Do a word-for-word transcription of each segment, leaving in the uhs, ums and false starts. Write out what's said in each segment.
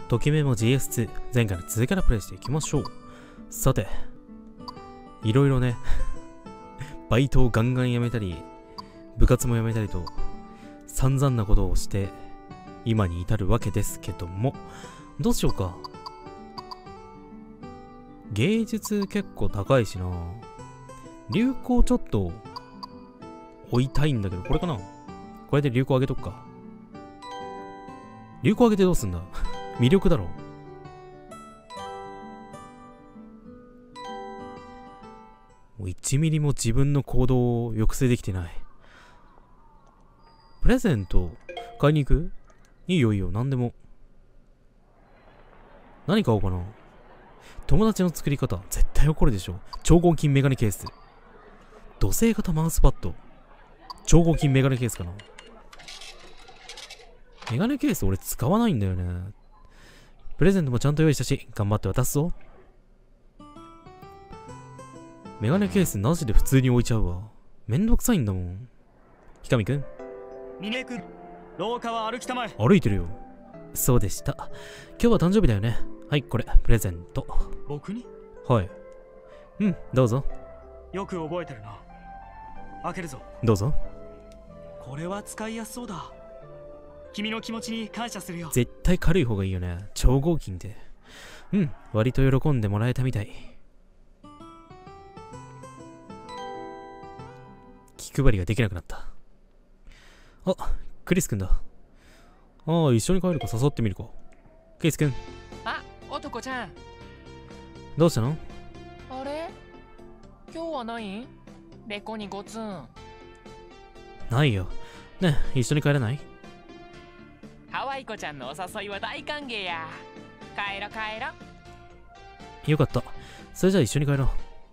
ときめも ジーエスツー、前回の続きからプレイしていきましょう。さて、いろいろね、バイトをガンガン辞めたり、部活も辞めたりと、散々なことをして、今に至るわけですけども、どうしようか。芸術結構高いしな。流行ちょっと、置いたいんだけど、これかな？これで流行上げとくか。流行上げてどうすんだ？魅力だろ。もういちミリも自分の行動を抑制できてない。プレゼント買いに行く？いいよいいよ、なんでも。何買おうかな。友達の作り方、絶対怒るでしょ。超合金メガネケース。土星型マウスパッド。超合金メガネケースかな。メガネケース俺使わないんだよね。プレゼントもちゃんと用意したし、頑張って渡すぞ。メガネケースなしで普通に置いちゃうわ。めんどくさいんだもん。ひかみくん。 ミネ君、廊下は歩きたまえ。 歩いてるよ。そうでした。今日は誕生日だよね。はい、これ、プレゼント。 僕に？ はい。うん、どうぞ。 よく覚えてるな。開けるぞ。 どうぞ。 これは使いやすそうだ。君の気持ちに感謝するよ。 絶対軽い方がいいよね。超合金で。うん、割と喜んでもらえたみたい。気配りができなくなった。あ、クリスくんだ。ああ、一緒に帰るか誘ってみるか。クリスくん。 あ、男ちゃん。 どうしたの？ あれ？今日はないん？レコにごつん。 ないよ。ねえ、一緒に帰らない？ ハワイ子ちゃんのお誘いは大歓迎や。帰ろ帰ろ。 よかった。それじゃあ一緒に帰ろう。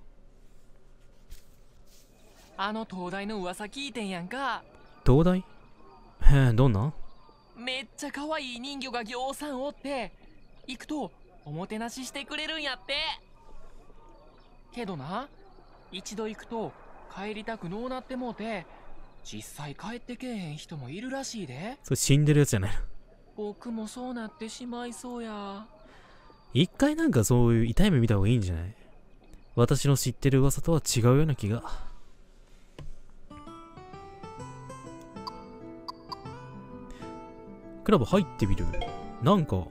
あの東大の噂聞いてんやんか。 東大？へえ、どんな？ めっちゃ可愛い人魚がぎょうさんおって、行くとおもてなししてくれるんやって。けどな、一度行くと帰りたくのうなってもうて、実際帰ってけえへん人もいるらしいで。 それ死んでるやつじゃないの？ 僕もそうなってしまいそうや。 一回なんかそういう痛い目見た方がいいんじゃない？私の知ってる噂とは違うような気が。クラブ入ってみる？なんか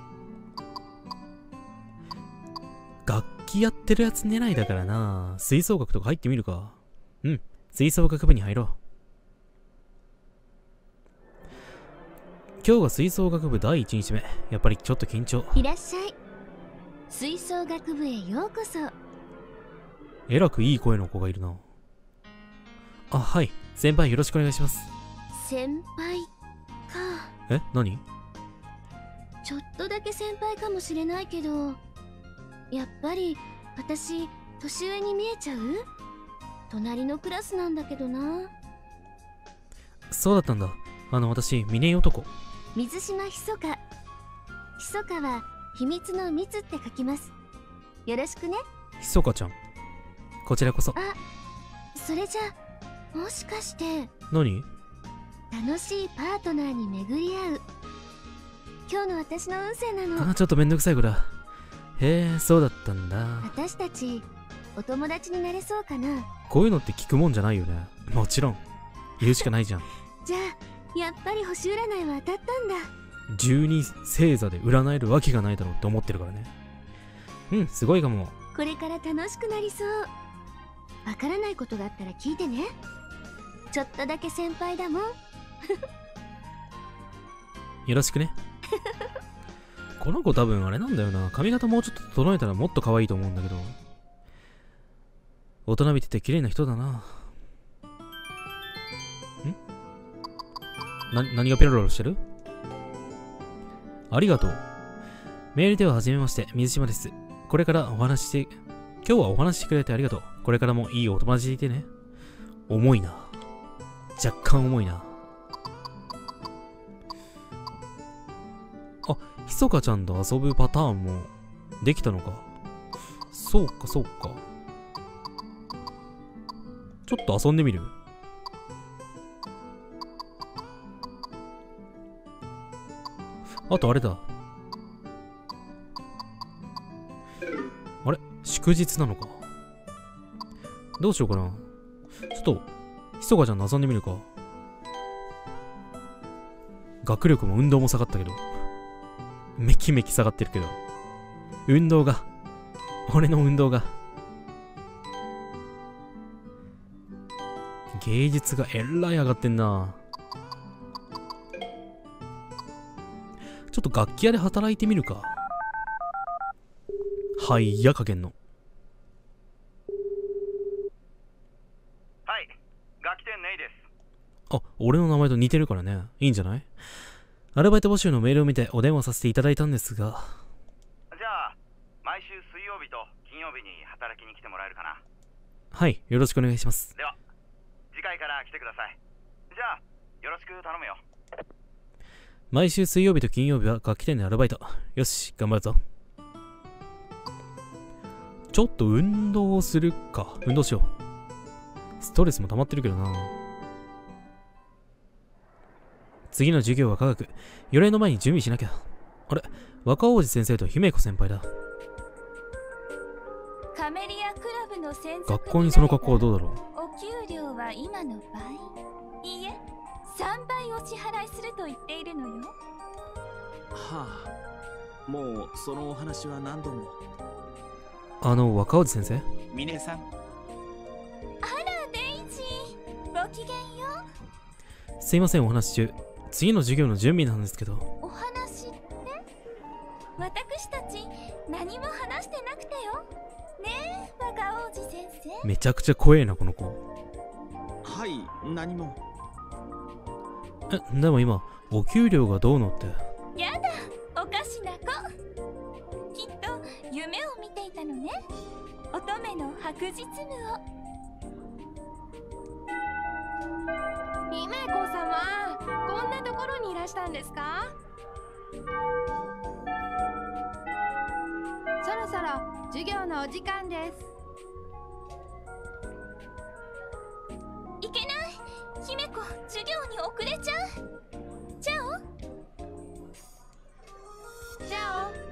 楽器やってるやつ狙いだからな。吹奏楽とか入ってみるか。うん、吹奏楽部に入ろう。今日が吹奏楽部だいいちにちめ。やっぱりちょっと緊張。 いらっしゃい。吹奏楽部へようこそ。 えらくいい声の子がいるな。あ、はい。先輩よろしくお願いします。 先輩か。 え、何？ ちょっとだけ先輩かもしれないけど、やっぱり私年上に見えちゃう？隣のクラスなんだけどな。 そうだったんだ。あの私峰男。 水島ひそか。ひそかは秘密の密って書きます。よろしくね。 ひそかちゃん、こちらこそ。 あ、それじゃもしかして何？ 楽しいパートナーに巡り合う今日の私の運勢なの。 あ、ちょっとめんどくさい子だ。へえ、そうだったんだ。 私たちお友達になれそうかな。 こういうのって聞くもんじゃないよね。もちろん言うしかないじゃん。 じゃあやっぱり星占いは当たったんだ。 十二星座で占えるわけがないだろうって思ってるからね。うん、すごいかも。 これから楽しくなりそう。わからないことがあったら聞いてね。ちょっとだけ先輩だもん。 よろしくね。この子多分あれなんだよな。髪型もうちょっと整えたらもっと可愛いと思うんだけど。大人びてて綺麗な人だな。ん？な、何がペロロロしてる？ありがとう。メールでは初めまして、水島です。これからお話しして、今日はお話ししてくれてありがとう。これからもいいお友達でいてね。重いな。若干重いな。あ、ひそかちゃんと遊ぶパターンもできたのか。そうか、そうか。ちょっと遊んでみる？あとあれだ。 祝日なのか。どうしようかな。ちょっと、ひそかちゃん望んでみるか。学力も運動も下がったけど。めきめき下がってるけど。運動が。俺の運動が。芸術がえらい上がってんな。ちょっと楽器屋で働いてみるか。はい、や加減の。 はい、楽器店ネイです。 あ、俺の名前と似てるからね。いいんじゃない？アルバイト募集のメールを見てお電話させていただいたんですが。 じゃあ、毎週水曜日と金曜日に働きに来てもらえるかな。 はい、よろしくお願いします。 では、次回から来てください。じゃあ、よろしく頼むよ。 毎週水曜日と金曜日は楽器店でアルバイト。よし、頑張るぞ。ちょっと運動をするか。運動しよう。ストレスも溜まってるけどな。次の授業は科学。予練の前に準備しなきゃ。あれ、若王子先生と姫子先輩だ。 カメリアクラブの専属。 学校にその格好はどうだろう。 お給料は今の倍。いいえ、さんばいお支払いすると言っているのよ。 はあ、もうそのお話は何度も。 あの若王子先生、 ミネさん。 あらデイジー、ごきげんよう。すいません、お話中。次の授業の準備なんですけど。 お話って私たち何も話してなくてよねえ、若王子先生。 めちゃくちゃ怖えなこの子。 はい、何も。 え、でも今お給料がどうのって。 やだ、おかしな子。きっと夢を見ていたのね。乙女の白日夢を。 姫子様、こんなところにいらしたんですか？そろそろ授業のお時間です。 いけない、姫子、授業に遅れちゃう。チャオ。 チャオ。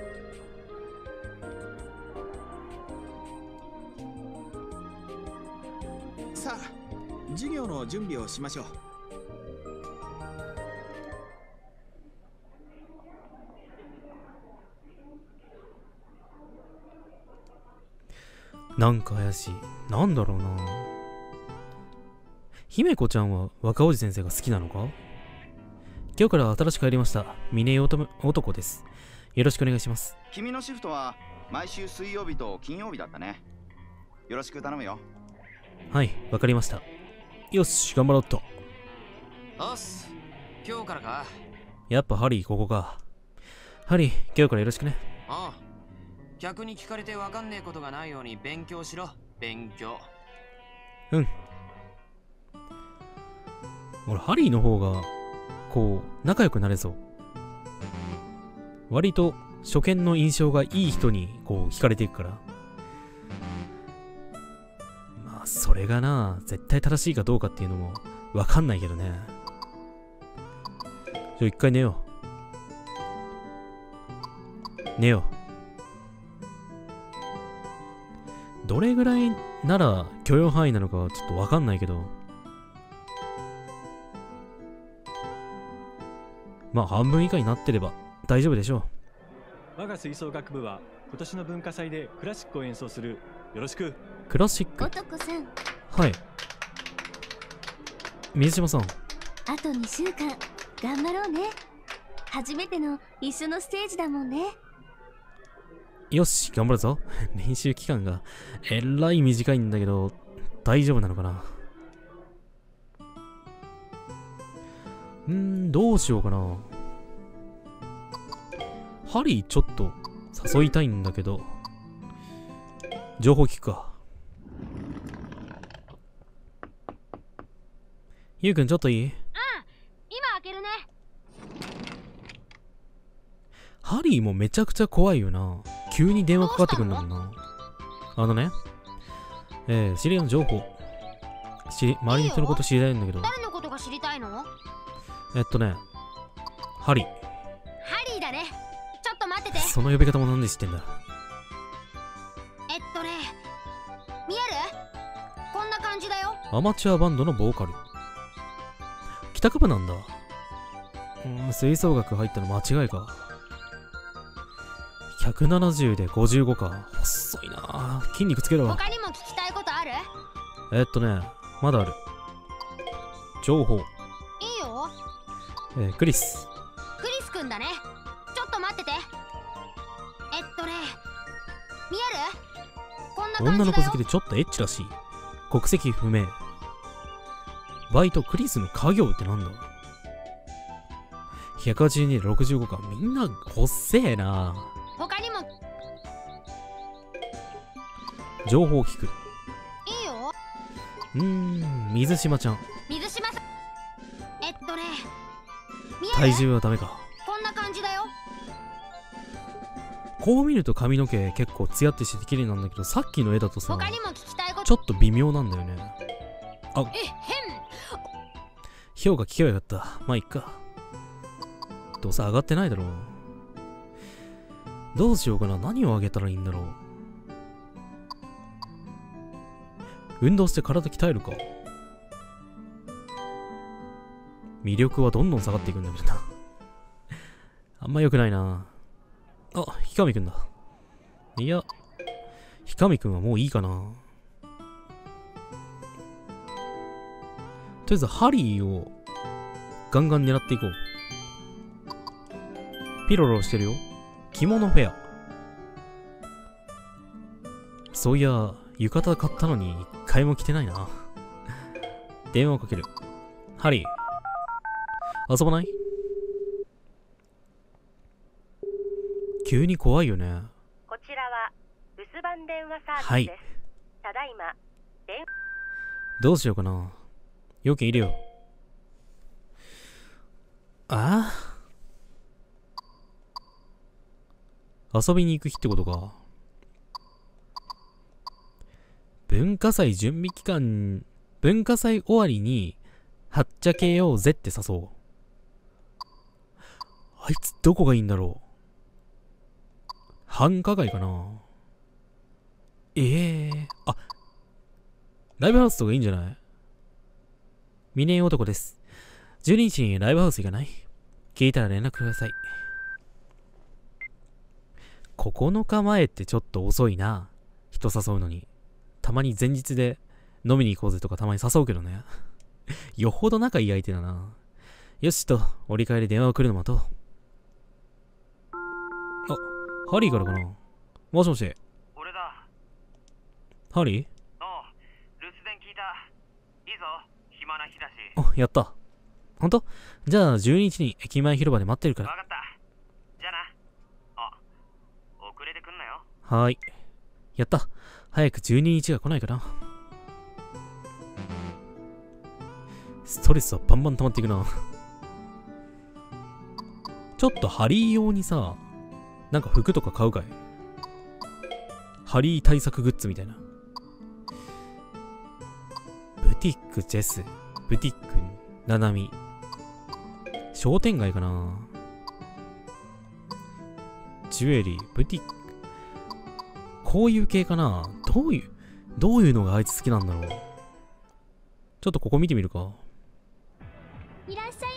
さあ、授業の準備をしましょう。 なんか怪しい。なんだろうな。姫子ちゃんは若王子先生が好きなのか？今日から新しく入りました峰男です。よろしくお願いします。 君のシフトは毎週水曜日と金曜日だったね。よろしく頼むよ。 はい、わかりました。よし、頑張ろうっと。 おっす、今日からか。 やっぱハリーここか。ハリー、今日からよろしくね。 ああ、客に聞かれてわかんねえことがないように勉強しろ。勉強。 うん。俺ハリーの方がこう仲良くなれそう。割と初見の印象がいい人にこう惹かれていくから。まあそれがな、絶対正しいかどうかっていうのもわかんないけどね。じゃあ一回寝よう。寝よう。どれぐらいなら許容範囲なのかはちょっとわかんないけど、まあ半分以下になってれば大丈夫でしょう。我が吹奏楽部は今年の文化祭でクラシックを演奏する。よろしく。 クラシック。 男さん。 はい。水島さん。 あとにしゅうかん頑張ろうね。初めての一緒のステージだもんね。 よし、頑張るぞ。練習期間がえらい短いんだけど大丈夫なのかな。うーん、どうしようかな。ハリーちょっと誘いたいんだけど、情報聞くか。ゆうくんちょっといい？うん、 今開けるね。 ハリーもめちゃくちゃ怖いよな。急に電話かかってくるんだもんな。あのね、えー、知り合いの情報。知り、周りの人のこと知りたいんだけど。 誰のことが知りたいの？ えっとね、ハリー。 ハリーだね。ちょっと待ってて。 その呼び方もなんで知ってんだ。 えっね、見える？こんな感じだよ。 アマチュアバンドのボーカル。帰宅部なんだ。うん、吹奏楽入ったの間違いか。ひゃくななじゅうでごじゅうごか。細いな。筋肉つけろ。 他にも聞きたいことある？ えっとね、まだある。情報。 いいよ。 えー、クリス。 クリスくんだね。ちょっと待ってて。えっとね、見える？こんな感じだよ。 女の子好きでちょっとエッチらしい。国籍不明。バイトクリスの家業ってなんだ？ひゃくはちじゅうにでろくじゅうごか。みんな細えな。 他にも情報を聞く。 いいよ。 うーん、水島ちゃん。 水島さん。えっとね、見える？ 体重はダメか。 こんな感じだよ。 こう見ると髪の毛結構ツヤってして綺麗なんだけど、さっきの絵だとさ、 他にも聞きたいこと。 ちょっと微妙なんだよね。あ、 え、変。 評価聞けばよかった。まあいっか。どうせ上がってないだろう。どうしようかな。何をあげたらいいんだろう。運動して体鍛えるか。魅力はどんどん下がっていくんだけどな。あんま良くないな。あ、ひかみくんだ。いや、ひかみくんはもういいかな。とりあえずハリーをガンガン狙っていこう。ピロロしてるよ。着物フェア。そういや、浴衣買ったのに一回も着てないな。電話をかける。ハリー、遊ばない？急に怖いよね。 こちらは留守番電話サービスです。 はい。 ただいま電話。 どうしようかな。要件いるよ。ああ、遊びに行く日ってことか。文化祭準備期間、文化祭終わりにはっちゃけようぜって誘う。あいつどこがいいんだろう。繁華街かな。ええー、あ、ライブハウスとかいいんじゃない？峰男です。じゅうににちにライブハウス行かない？聞いたら連絡ください。ここのかまえってちょっと遅いな。人誘うのに。たまに前日で飲みに行こうぜとかたまに誘うけどね。よほど仲いい相手だな。よしと、折り返り電話を来るの待とう。あ、ハリーからかな。もしもし。 俺だ。 ハリー？ おう、留守電聞いた。いいぞ、暇な日だし。 あ、やった。ほんと？じゃあじゅうににちに駅前広場で待ってるから。 わかった。じゃあな。あ、遅れてくんなよ。 はーい。やった。早くじゅうににちが来ないかな。ストレスはバンバン溜まっていくな。ちょっとハリー用にさ、なんか服とか買うかい？ハリー対策グッズみたいな。ブティックジェス、ブティックナナミ。商店街かな。ジュエリー、ブティック。こういう系かな。どういう、どういうのがあいつ好きなんだろう。ちょっとここ見てみるか。 いらっしゃいませ。 い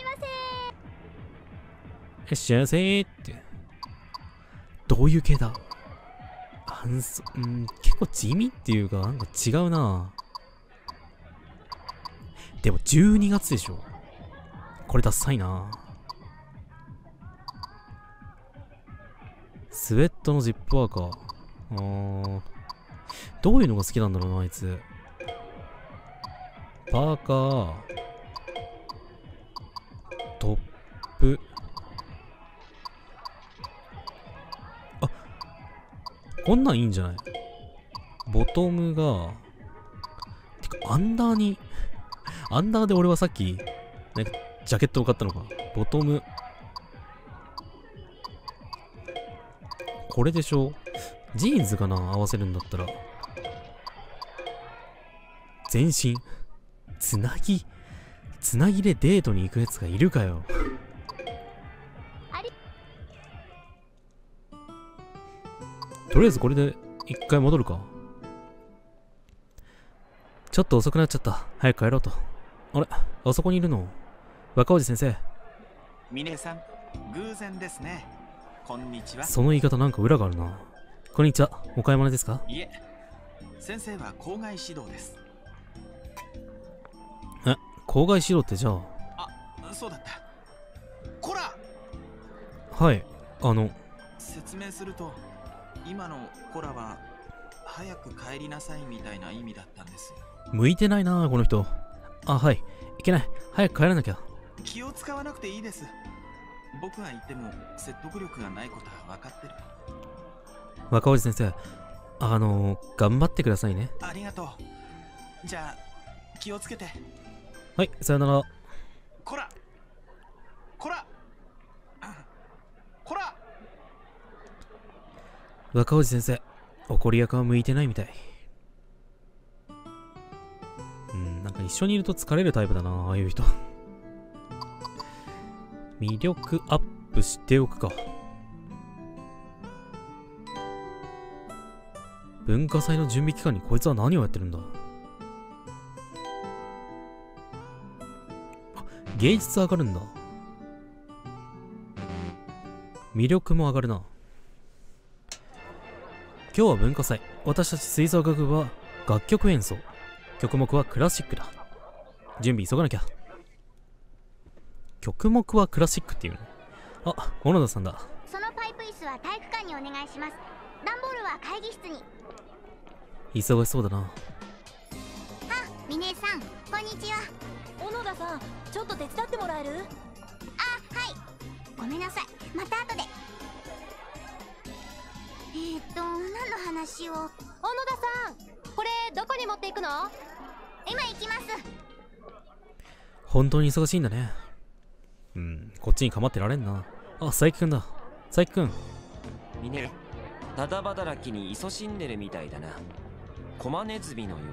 らっしゃいませーって。どういう系だ？あんそ、うん、結構地味っていうか、なんか違うな。でもじゅうにがつでしょ。これダッサいな。スウェットのジップワーカー。あー、どういうのが好きなんだろうな、あいつ。パーカー、トップ。あ、こんなんいいんじゃない？ボトムが、てか、アンダーに、アンダーで俺はさっき、なんか、ジャケットを買ったのか。ボトム。これでしょ？ジーンズかな？合わせるんだったら。全身。つなぎ、つなぎでデートに行くやつがいるかよ。とりあえずこれで一回戻るか。 ちょっと遅くなっちゃった。早く帰ろうと。あれ、あそこにいるの若おじ先生。 峰さん、偶然ですね。こんにちは。 その言い方なんか裏があるな。こんにちは。お買い物ですか？ いえ、先生は校外指導です。 え、校外指導ってじゃあ。 あ、そうだった。こら！ はい、あの。 説明すると、今のコラは早く帰りなさいみたいな意味だったんです。 向いてないな、この人。あ、はい。いけない。早く帰らなきゃ。 気を使わなくていいです。僕が言っても説得力がないことは分かってる。 若おじ先生、あのー、頑張ってくださいね。 ありがとう。じゃあ、気をつけて。 はい、さよなら。 こらこらこら若おじ先生、怒り役は向いてないみたい。うん、なんか一緒にいると疲れるタイプだな、ああいう人。魅力アップしておくか。文化祭の準備期間にこいつは何をやってるんだ。あ、芸術上がるんだ。魅力も上がるな。今日は文化祭。私たち吹奏楽部は楽曲演奏。曲目はクラシックだ。準備急がなきゃ。曲目はクラシックっていうの？あ、小野田さんだ。 そのパイプ椅子は体育館にお願いします。段ボールは会議室に。 忙しそうだな。 あ、峰さん、こんにちは。 小野田さん、ちょっと手伝ってもらえる？ あ、はい。ごめんなさい。また後で。えーっと、何の話を。 小野田さん、これどこに持っていくの？ 今行きます。 本当に忙しいんだね。うん、こっちに構ってられんな。あ、佐伯くんだ。佐伯くん。 ミネル、ただ働きに勤しんでるみたいだな。コマネズミのよ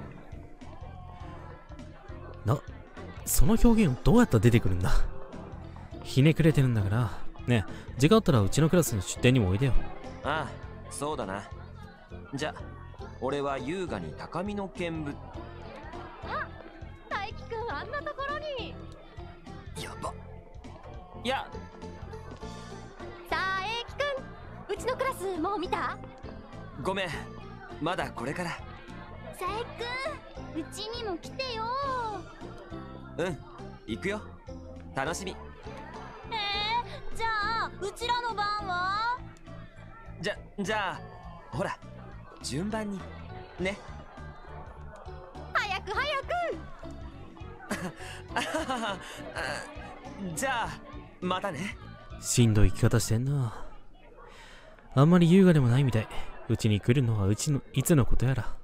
うに。な、その表現をどうやったら出てくるんだ。ひねくれてるんだから。ねえ、時間あったらうちのクラスに出店にもおいでよ。 ああ、そうだな。じゃ、俺は優雅に高みの見物。 あ、大輝くんあんなところに。 やば。いや。 さあ、英樹くん、うちのクラスもう見た？ ごめん、まだこれから。 佐伯くん、うちにも来てよ。 うん、行くよ。楽しみ。 えー、じゃあうちらの番は？ じゃ、じゃあ、ほら、順番に、ね。 早く早くじゃあ、またね。 しんどい生き方してんな。あんまり優雅でもないみたい。うちに来るのはうちのいつのことやら。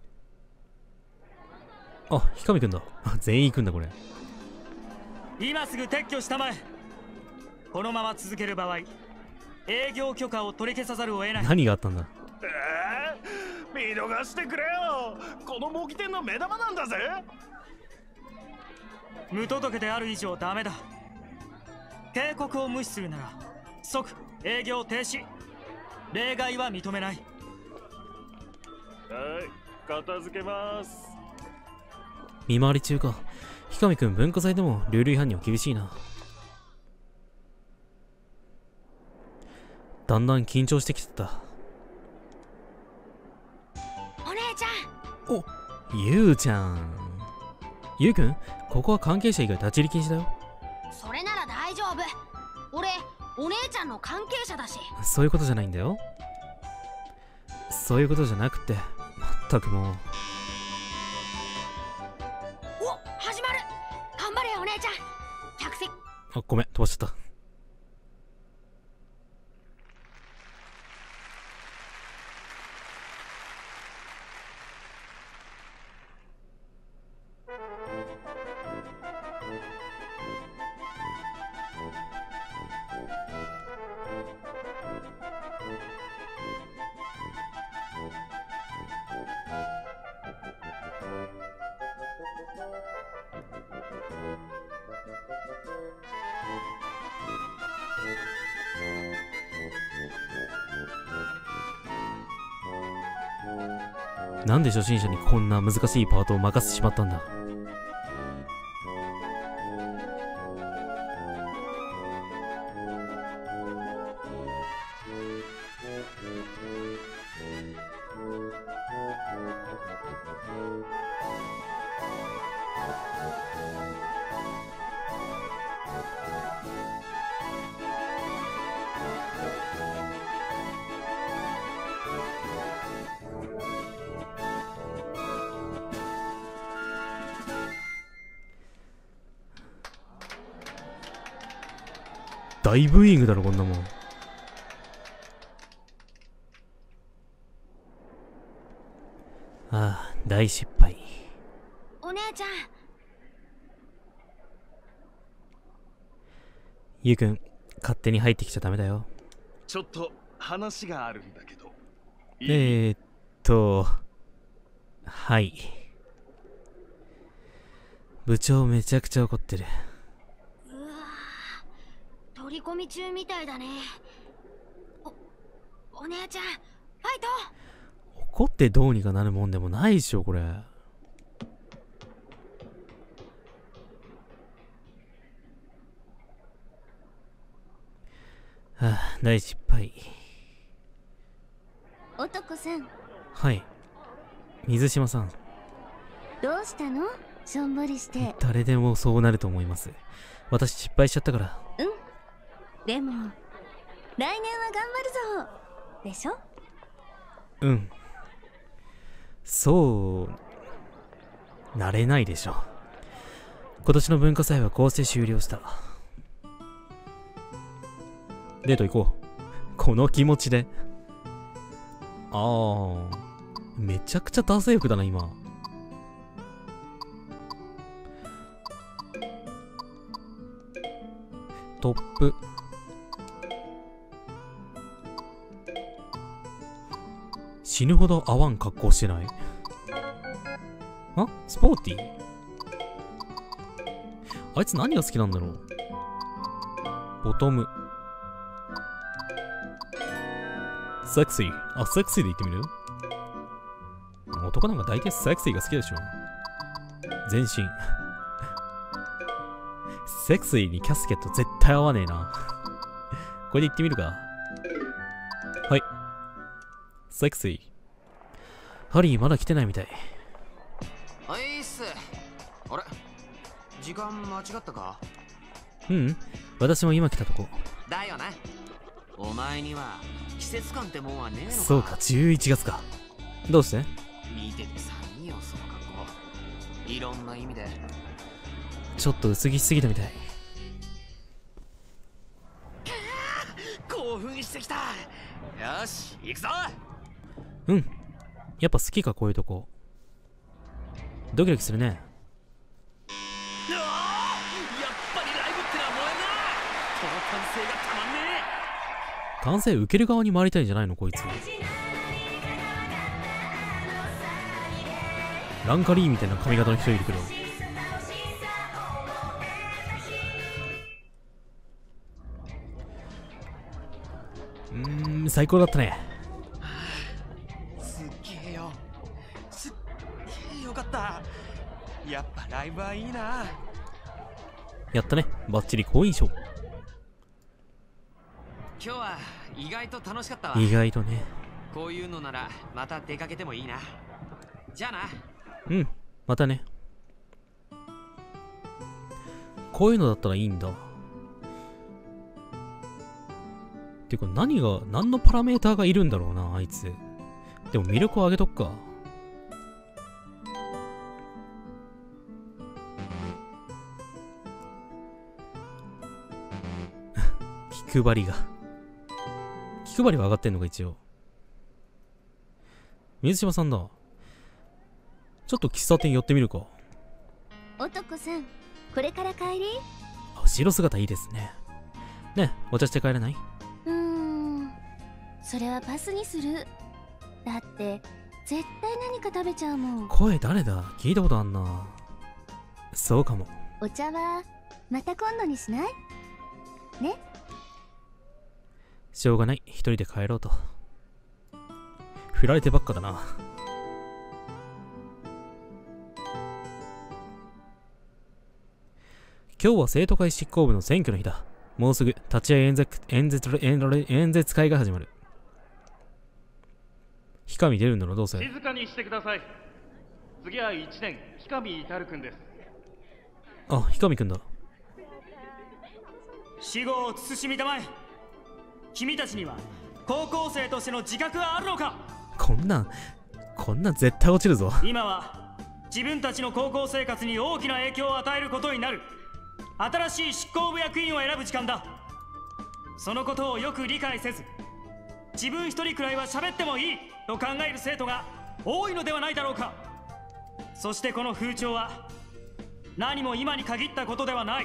あ、ひかみくんだ。全員行くんだこれ。 今すぐ撤去したまえ。このまま続ける場合、営業許可を取り消さざるを得ない。 何があったんだ。 えー、見逃してくれよ。この模擬店の目玉なんだぜ。 無届けである以上ダメだ。警告を無視するなら即営業停止。例外は認めない。 はい、片付けます。 見回り中か。ひかみくん、文化祭でもルール違反には厳しいな。だんだん緊張してきてた。 お姉ちゃん。お、ゆうちゃん。ゆうくん、ここは関係者以外立ち入り禁止だよ。 それなら大丈夫。俺、お姉ちゃんの関係者だし。 そういうことじゃないんだよ。そういうことじゃなくて、まったくもう。 お、始まる。頑張れよお姉ちゃん。客席。 あ、ごめん、飛ばしちゃった。 なんで初心者にこんな難しいパートを任せてしまったんだ。大ブーイングだろこんなもん。ああ、大失敗。 お姉ちゃん。 ゆうくん、勝手に入ってきちゃダメだよ。 ちょっと話があるんだけど。いい？ えーっと、はい。部長めちゃくちゃ怒ってる。 うわぁ、取り込み中みたいだね。お、お姉ちゃん、ファイト！ 怒ってどうにかなるもんでもないでしょ、これ。はあ、大失敗。 男さん、 はい。水島さん。 どうしたの？しょんぼりして。 誰でもそうなると思います。私失敗しちゃったから。 うん。でも、来年は頑張るぞでしょ？ うん。そう、なれないでしょ。今年の文化祭はこうして終了した。デート行こう。この気持ちで。ああ、めちゃくちゃダサい服だな、今。トップ。死ぬほど合わん格好してない？あ？スポーティー？あいつ何が好きなんだろう？ボトム。セクシー。あ、セクシーで言ってみる？男なんか大体セクシーが好きでしょ。全身。セクシーにキャスケット絶対合わねえな。これで言ってみるか。はい。セクシー。ハリーまだ来てないみたい。 はいっす。あれ？時間間違ったか？ うん、私も今来たとこ。 だよな。お前には季節感ってもんはねえのか。 そうか、じゅういちがつか。どうして？ 見ててさいいよ、その格好。いろんな意味で。 ちょっと薄着しすぎたみたい。 興奮してきた。よし、行くぞ。 うん。やっぱ好きか、こういうとこ。ドキドキするね。 うわー、やっぱりライブってのは燃えんな。この歓声がたまんねえ。 歓声受ける側に回りたいんじゃないの、こいつ。ランカリーみたいな髪型の人いるけど。うーん、最高だったね。 すっげえよ。すっげえよかった。やっぱライブはいいな。 やったね。バッチリ好印象。 今日は意外と楽しかったわ。 意外とね。 こういうのならまた出かけてもいいな。じゃあな。 うん、またね。こういうのだったらいいんだ。てか何が、何のパラメーターがいるんだろうな、あいつ。でも魅力を上げとくか。気配りが。気配りは上がってんのか、一応。水島さんだ。ちょっと喫茶店寄ってみるか。 男さん、これから帰り？ 後ろ姿いいですね。ねえ、お茶して帰らない？ うーん、それはパスにする。だって絶対何か食べちゃうもん。 声誰だ？聞いたことあんな。そうかも。 お茶はまた今度にしない？ね。 しょうがない、一人で帰ろうと。振られてばっかだな。 今日は生徒会執行部の選挙の日だ。もうすぐ立ち会い演説演説演演説会が始まる。ヒカミ出るんだろ、どうせ。 静かにしてください。次はいちねん、ヒカミイタル君です。 あ、ヒカミ君だ。 死後を慎みたまえ。君たちには高校生としての自覚があるのか。 こんなんこんなん絶対落ちるぞ。 今は自分たちの高校生活に大きな影響を与えることになる新しい執行部役員を選ぶ時間だ。そのことをよく理解せず、自分一人くらいは喋ってもいいと考える生徒が多いのではないだろうか。そしてこの風潮は何も今に限ったことではない。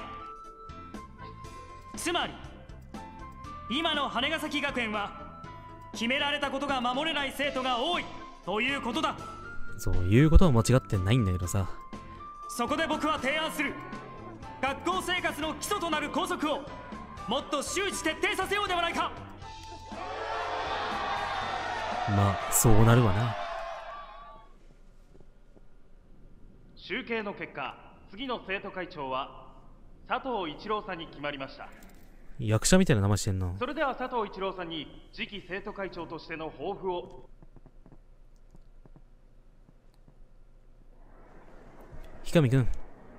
つまり今の羽ヶ崎学園は決められたことが守れない生徒が多いということだ。 そういうことは間違ってないんだけどさ。 そこで僕は提案する。学校生活の基礎となる校則をもっと周知徹底させようではないか。 まあそうなるわな。 集計の結果、次の生徒会長は佐藤一郎さんに決まりました。 役者みたいな名前してんな。 それでは佐藤一郎さんに次期生徒会長としての抱負を。 ヒカミ君、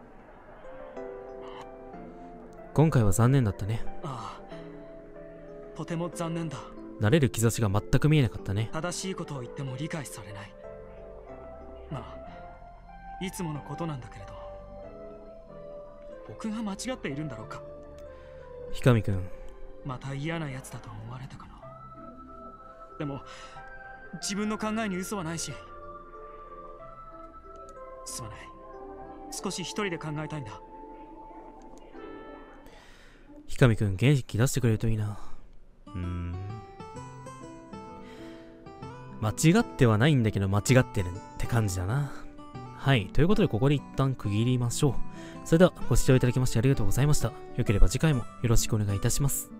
今回は残念だったね。 ああ、とても残念だ。 慣れる兆しが全く見えなかったね。 正しいことを言っても理解されない。まあいつものことなんだけれど、僕が間違っているんだろうか。 ヒカミ君、 また嫌なやつだと思われたかな。でも自分の考えに嘘はないし。すまない。少し一人で考えたいんだ。 ヒカミ君、元気出してくれるといいな。うーん、間違ってはないんだけど間違ってるって感じだな。はい、ということでここで一旦区切りましょう。それではご視聴いただきましてありがとうございました。よければ次回もよろしくお願いいたします。